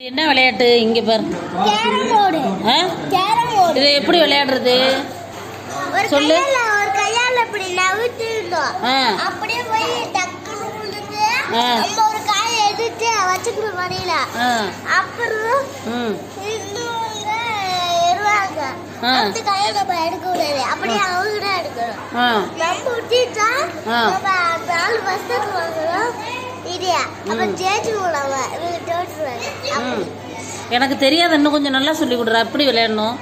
என்ன விளையாட்டு இங்க பாரு? Carrom board. Carrom board. இது எப்படி விளையாடுறது? சொல்லு. ஒரு கையால இப்படி நவுத்திட்டோம். அப்படியே போய் டக்குனு விழுந்து நம்ம ஒரு காயை எடுத்து வச்சுக்கணும் வரையில. அப்புறம் இன்னொங்க இருவாங்க. அந்த கையை நம்ம எடுக்க கூடாது. அப்படியே அவங்க தான் எடுக்கணும். நம்ம விட்டுட்டா நம்ம 4 வருஷத்துக்கு வாங்கணும். எனக்கு தெரியாது, இன்னும் கொஞ்சம் நல்லா சொல்லி கொடுறா. எப்படி விளையாடணும்?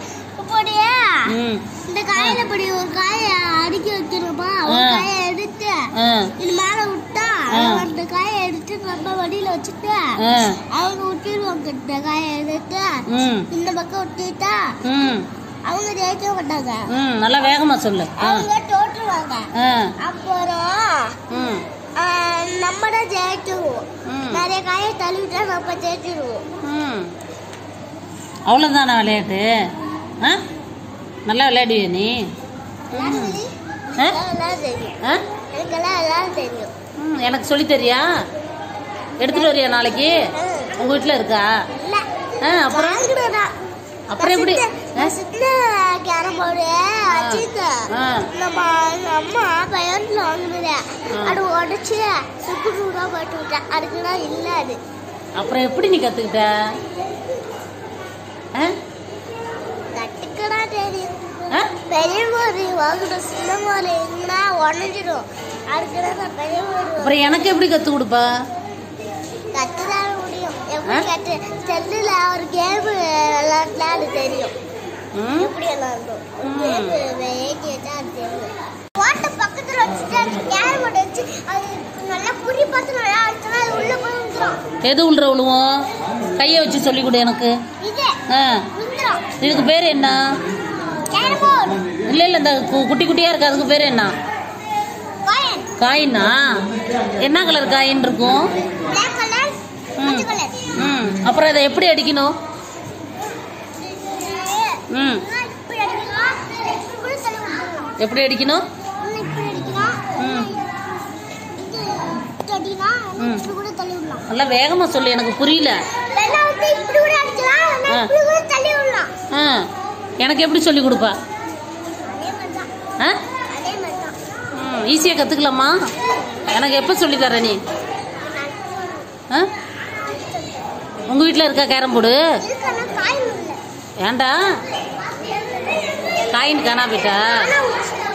இந்த காயில இப்படி ஒரு காயை அடுக்கி வைக்கணுமா? ஒரு காயை எடுத்து இது மேல விட்டா அந்த காயை எடுத்து நம்ம வடியில வச்சுட்டு அவங்க விட்டுருவாங்க. இந்த காயை எடுத்து இந்த பக்கம் விட்டுட்டா அவங்க ஜெயிக்க மாட்டாங்க. நல்லா வேகமா சொல்லு. அவங்க தோற்றுவாங்க. அப்புறம் நம்ம தான் ஜெயிச்சிருவோம். நிறைய காயை தள்ளிவிட்டா நம்ம ஜெயிச்சிருவோம். அவ்வளவுதானா விளையாட்டு? நல்லா விளையாடுவிய நீ? எனக்கு சொல்லி தெரியா? எடுத்துட்டு வரியா நாளைக்கு? உங்க வீட்டுல இருக்கா? அப்புறம் அப்புறம் எப்படி? கேரம் போர்டு நம்ம அம்மா பையன்ல வாங்கினது அது உடச்சு சுக்குநூறா போட்டு விட்டேன். அதுக்குதான் இல்ல அது. அப்புறம் எப்படி நீ கத்துக்கிட்ட? கத்துக்கடா தெரியும். பெரிய மாதிரி வாங்கணும். சின்ன மாதிரி எங்கன்னா உடஞ்சிடும். அதுக்குதான் பெரிய மாதிரி. அப்புறம் எனக்கு எப்படி கத்து கொடுப்பா? கத்துதான் முடியும். எப்படி கத்து? செல்லுல ஒரு கேம் விளையாட்டுல அது தெரியும். எப்படி விளையாடணும் ஏற்றி வச்சா அது தெரியும். ஓட்ட பக்கத்துல வச்சுட்டு அந்த கேரம் போர்டு வச்சு அது நல்லா புரி பார்த்து நல்லா அடிச்சா அது உள்ள போய் விழுந்துரும். எது உள்ள விழுவோம்? கையை வச்சு சொல்லி கொடு எனக்கு. இதுக்கு பேர் என்ன? இல்ல இல்ல, இந்த குட்டி குட்டியா இருக்கு அதுக்கு பேர் என்ன? காயினா? என்ன கலர் காயின் இருக்கும்? அப்புறம் இதை எப்படி அடிக்கணும்? எப்படி அடிக்கணும்? நல்லா வேகமா சொல்லு, எனக்கு புரியல. எனக்கு எப்படி சொல்லி கொடுப்பா? ஈஸியா கத்துக்கலாமா? எனக்கு எப்ப சொல்லி தர நீ? உங்க வீட்டுல இருக்கா கேரம் போர்டு? ஏண்டா காயின் காணா போயிட்டா?